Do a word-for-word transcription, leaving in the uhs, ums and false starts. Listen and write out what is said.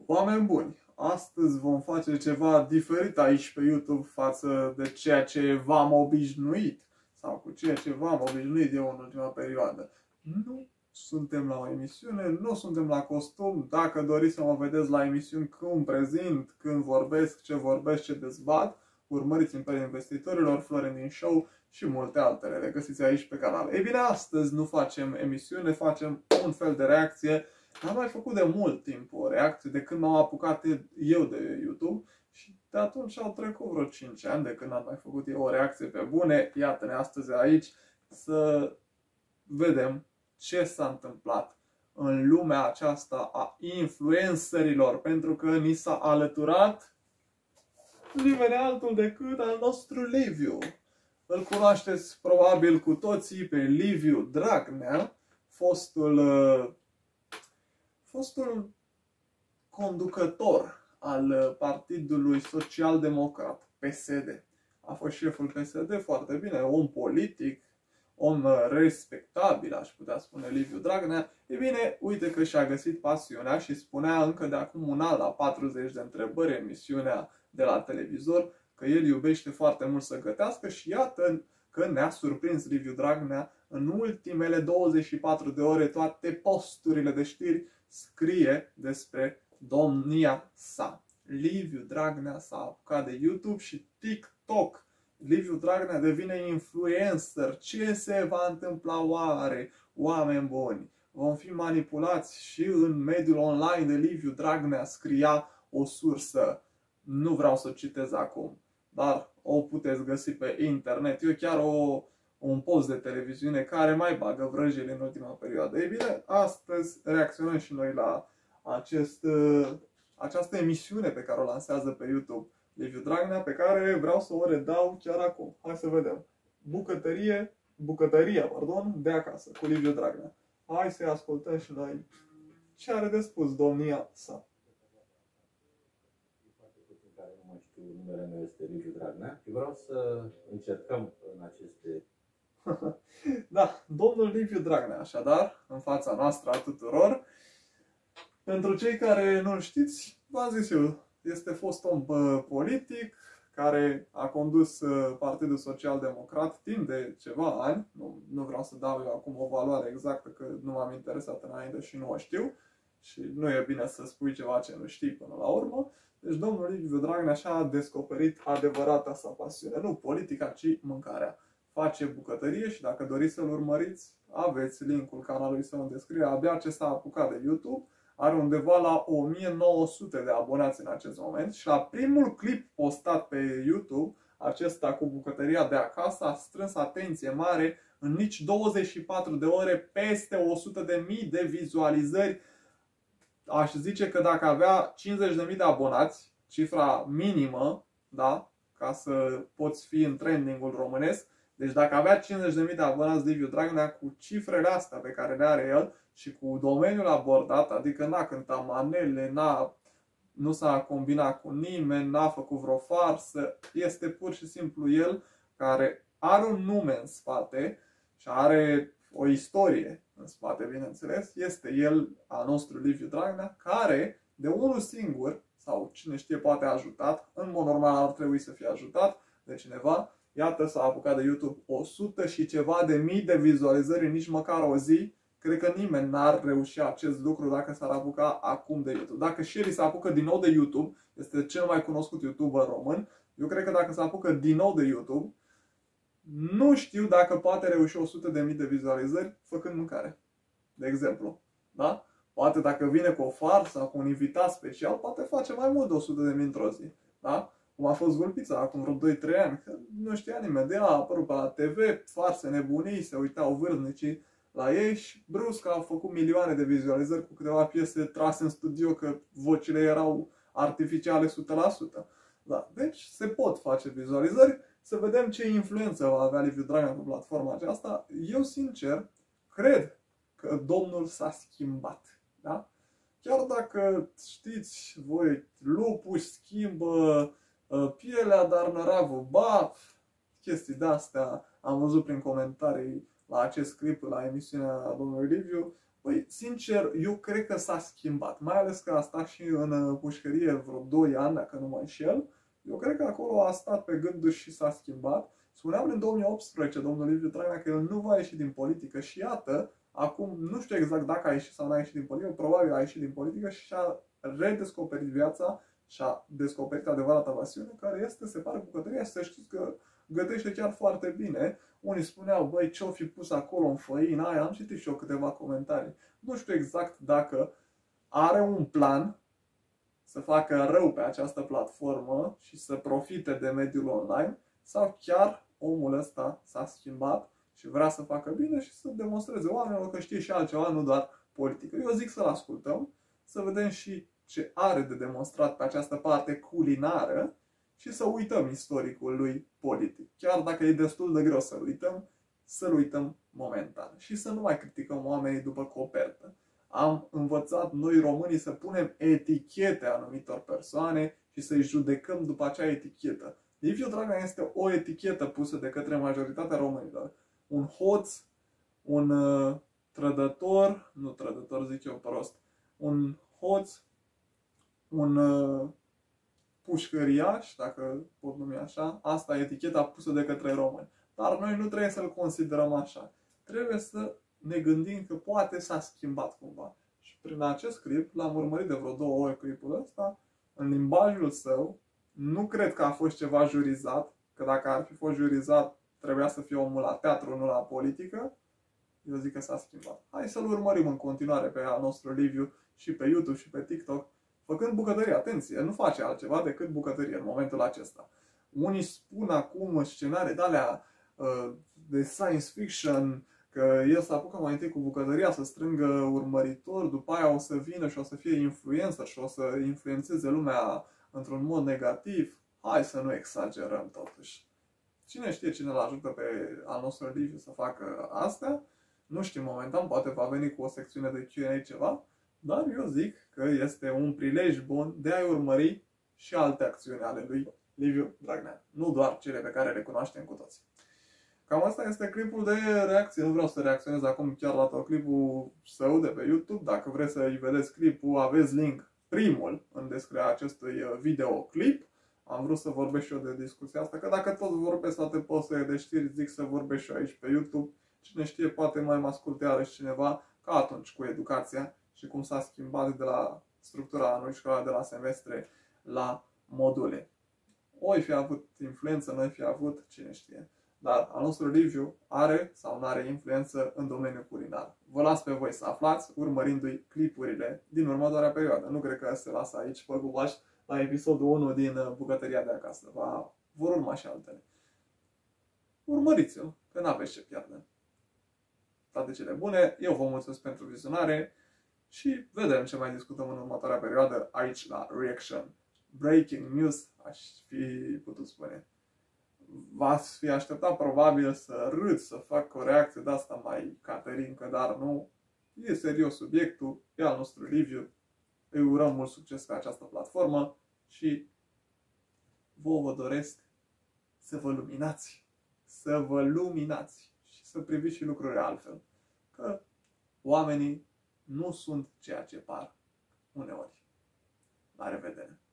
Oameni buni, astăzi vom face ceva diferit aici pe YouTube față de ceea ce v-am obișnuit sau cu ceea ce v-am obișnuit eu în ultima perioadă. Nu suntem la o emisiune, nu suntem la costum. Dacă doriți să mă vedeți la emisiuni când prezint, când vorbesc, ce vorbesc, ce dezbat, urmăriți Imperiul Investitorilor, Florin din Show și multe altele. Le găsiți aici pe canal. Ei bine, astăzi nu facem emisiune, facem un fel de reacție. Am mai făcut de mult timp o reacție de când m-am apucat eu de YouTube și de atunci au trecut vreo cinci ani de când am mai făcut eu o reacție pe bune. Iată-ne astăzi aici să vedem ce s-a întâmplat în lumea aceasta a influencerilor, pentru că ni s-a alăturat nimeni altul decât al nostru Liviu. Îl cunoașteți probabil cu toții pe Liviu Dragnea, fostul fostul conducător al Partidului Social Democrat, P S D. A fost șeful P S D, foarte bine, om politic, om respectabil, aș putea spune Liviu Dragnea. E bine, uite că și-a găsit pasiunea și spunea încă de acum un an la patruzeci de întrebări emisiunea de la televizor că el iubește foarte mult să gătească și iată că ne-a surprins Liviu Dragnea. În ultimele douăzeci și patru de ore toate posturile de știri scrie despre domnia sa. Liviu Dragnea s-a apucat de YouTube și TikTok. Liviu Dragnea devine influencer. Ce se va întâmpla oare, oameni buni? Vom fi manipulați și în mediul online de Liviu Dragnea, scria o sursă. Nu vreau să o citez acum, dar o puteți găsi pe internet. Eu chiar o, un post de televiziune care mai bagă vrăjile în ultima perioadă. Ei bine, astăzi reacționăm și noi la acest, această emisiune pe care o lansează pe YouTube Liviu Dragnea, pe care vreau să o redau chiar acum. Hai să vedem. Bucătărie, bucătăria, pardon, de acasă, cu Liviu Dragnea. Hai să-i ascultăm și noi ce are de spus domnia sa. Nu mai știu, numele meu este Liviu Dragnea și vreau să încercăm în aceste... Da, domnul Liviu Dragnea, așadar, în fața noastră a tuturor. Pentru cei care nu știți, v-am zis eu, este fost om politic care a condus Partidul Social Democrat timp de ceva ani. Nu, nu vreau să dau eu acum o valoare exactă, că nu m-am interesat înainte și nu o știu. Și nu e bine să spui ceva ce nu știi până la urmă. Deci domnul Liviu Dragnea și-a descoperit adevărata sa pasiune. Nu politica, ci mâncarea. Face bucătărie și dacă doriți să-l urmăriți, aveți linkul canalului său în descriere. Abia ce s-a apucat de YouTube. Are undeva la o mie nouă sute de abonați în acest moment și la primul clip postat pe YouTube, acesta cu bucătăria de acasă, a strâns atenție mare în nici douăzeci și patru de ore, peste o sută de mii de vizualizări. Aș zice că dacă avea cincizeci de mii de abonați, cifra minimă, da, ca să poți fi în trendingul românesc, deci dacă avea cincizeci de mii de abonați Liviu Dragnea, cu cifrele astea pe care le are el și cu domeniul abordat, adică n-a cântat manele, n-a, nu s-a combinat cu nimeni, n-a făcut vreo farsă, este pur și simplu el care are un nume în spate și are o istorie în spate, bineînțeles, este el, al nostru Liviu Dragnea, care de unul singur, sau cine știe poate a ajutat, în mod normal ar trebui să fie ajutat de cineva, iată s-a apucat de YouTube o sută și ceva de mii de vizualizări în nici măcar o zi. Cred că nimeni n-ar reuși acest lucru dacă s-ar apuca acum de YouTube. Dacă Sherry se apucă din nou de YouTube, este cel mai cunoscut YouTuber român, eu cred că dacă se apucă din nou de YouTube, nu știu dacă poate reuși o sută de mii de vizualizări făcând mâncare. De exemplu. Da? Poate dacă vine cu o farsă sau cu un invitat special, poate face mai mult de o sută de mii într-o zi. Da? Cum a fost Vulpița acum vreo doi trei ani, că nu știa nimeni de ea, a apărut pe la T V, farse nebunii, se uitau vârstnicii la ei și brusc au făcut milioane de vizualizări cu câteva piese trase în studio, că vocile erau artificiale o sută la sută. Da, deci se pot face vizualizări, să vedem ce influență va avea Liviu Dragnea pe platforma aceasta. Eu sincer cred că domnul s-a schimbat. Da? Chiar dacă știți voi, lupul își schimbă pielea, dar năravul ba, chestii de astea am văzut prin comentarii la acest clip, la emisiunea domnului Liviu. Păi, sincer, eu cred că s-a schimbat, mai ales că a stat și în pușcărie vreo doi ani, dacă nu mă înșel. Eu cred că acolo a stat pe gânduri și s-a schimbat. Spuneam în două mii optsprezece, domnul Liviu Dragnea, că el nu va ieși din politică și iată, acum nu știu exact dacă a ieșit sau nu a ieșit din politică, probabil a ieșit din politică și și-a redescoperit viața și-a descoperit adevărata pasiune, care este, se pare, bucătăria. Și să știți că gătește chiar foarte bine. Unii spuneau, băi, ce-o fi pus acolo în făina aia? Am citit și eu câteva comentarii. Nu știu exact dacă are un plan să facă rău pe această platformă și să profite de mediul online, sau chiar omul ăsta s-a schimbat și vrea să facă bine și să demonstreze oamenilor că știe și altceva, nu doar politică. Eu zic să-l ascultăm, să vedem și ce are de demonstrat pe această parte culinară și să uităm istoricul lui politic. Chiar dacă e destul de greu să-l uităm, să-l uităm momentan și să nu mai criticăm oamenii după copertă. Am învățat noi românii să punem etichete anumitor persoane și să-i judecăm după acea etichetă. Liviu Dragnea este o etichetă pusă de către majoritatea românilor. Un hoț, un uh, trădător, nu trădător zic eu prost, un hoț, un uh, pușcăriaș, dacă pot numi așa, asta e eticheta pusă de către români. Dar noi nu trebuie să-l considerăm așa. Trebuie să ne gândim că poate s-a schimbat cumva. Și prin acest clip, l-am urmărit de vreo două ori clipul ăsta, în limbajul său, nu cred că a fost ceva jurizat, că dacă ar fi fost jurizat, trebuia să fie omul la teatru, nu la politică. Eu zic că s-a schimbat. Hai să-l urmărim în continuare pe al nostru Liviu și pe YouTube și pe TikTok, făcând bucătărie. Atenție, nu face altceva decât bucătărie în momentul acesta. Unii spun acum scenarii de-alea uh, de science fiction, că el să apucă mai întâi cu bucătăria, să strângă urmăritori, după aia o să vină și o să fie influencer și o să influențeze lumea într-un mod negativ. Hai să nu exagerăm totuși. Cine știe cine îl ajută pe al nostru Liviu să facă astea? Nu știu momentan, poate va veni cu o secțiune de Q and A ceva, dar eu zic că este un prilej bun de a-i urmări și alte acțiuni ale lui Liviu Dragnea. Nu doar cele pe care le cunoaștem cu toții. Cam asta este clipul de reacție. Nu vreau să reacționez acum chiar la tot clipul său de pe YouTube. Dacă vreți să-i vedeți clipul, aveți link primul în descrierea acestui videoclip. Am vrut să vorbesc și eu de discuția asta, că dacă tot vorbesc toate posturile de știri, zic să vorbesc și eu aici pe YouTube. Cine știe, poate mai mă asculte iarăși cineva, ca atunci cu educația și cum s-a schimbat de la structura anului școlar, de la semestre la module. Oi fi avut influență, noi fi avut, cine știe. Dar al nostru Liviu are sau nu are influență în domeniul culinar. Vă las pe voi să aflați urmărindu-i clipurile din următoarea perioadă. Nu cred că se lasă aici pe gubaș la episodul unu din bucătăria de acasă. Va, vor urma și altele. Urmăriți-l, că n-aveți ce pierde. Toate cele bune, eu vă mulțumesc pentru vizionare și vedem ce mai discutăm în următoarea perioadă aici la Reaction. Breaking news, aș fi putut spune. V-ați fi așteptat probabil să râd, să fac o reacție de asta mai caterincă, dar nu. E serios subiectul, e al nostru Liviu. Îi urăm mult succes pe această platformă și vouă vă doresc să vă luminați, să vă luminați și să priviți și lucrurile altfel. Că oamenii nu sunt ceea ce par uneori. La revedere!